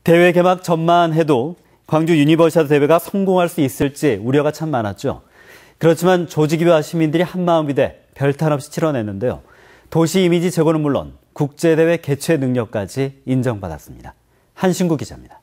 대회 개막 전만 해도 광주 유니버시아드 대회가 성공할 수 있을지 우려가 참 많았죠. 그렇지만 조직위와 시민들이 한마음이 돼 별탈 없이 치러냈는데요. 도시 이미지 제고는 물론 국제대회 개최 능력까지 인정받았습니다. 한신구 기자입니다.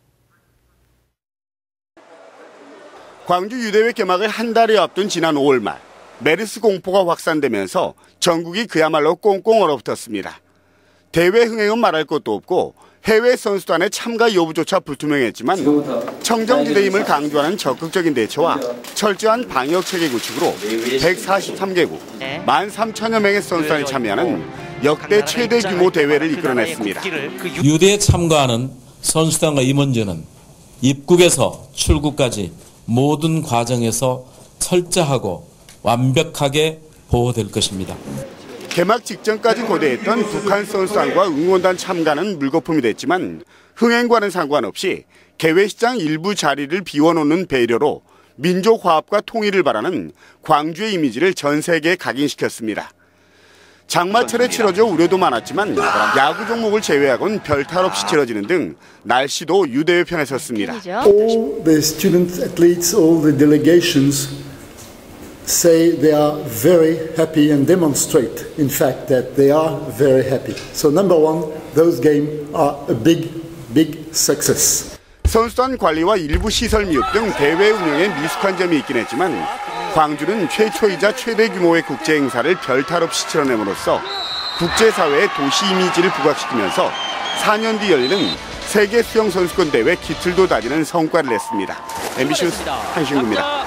광주 유대회 개막을 한 달여 앞둔 지난 5월 말 메르스 공포가 확산되면서 전국이 그야말로 꽁꽁 얼어붙었습니다. 대회 흥행은 말할 것도 없고 해외 선수단의 참가 여부조차 불투명했지만 청정지대임을 강조하는 적극적인 대처와 철저한 방역 체계 구축으로 143개국 13,000여 명의 선수단이 참여하는 역대 최대 규모 대회를 이끌어냈습니다. 유대에 참가하는 선수단과 임원진은 입국에서 출국까지 모든 과정에서 철저하고 완벽하게 보호될 것입니다. 개막 직전까지 고대했던 북한 선수단과 응원단 참가는 물거품이 됐지만 흥행과는 상관없이 개회시장 일부 자리를 비워놓는 배려로 민족 화합과 통일을 바라는 광주의 이미지를 전 세계에 각인시켰습니다. 장마철에 치러져 우려도 많았지만 야구 종목을 제외하고는 별탈 없이 치러지는 등 날씨도 유대회 편에 섰습니다. All the student athletes, all the delegations say they are very happy and demonstrate, in fact, that they are very happy. So number one, those games are a big success. 선수단 관리와 일부 시설 미흡 등 대회 운영에 미숙한 점이 있긴 했지만 광주는 최초이자 최대 규모의 국제 행사를 별탈 없이 치러냄으로써 국제사회의 도시 이미지를 부각시키면서 4년 뒤 열리는 세계 수영 선수권 대회 기틀도 다지는 성과를 냈습니다. MBC 뉴스 한신구입니다.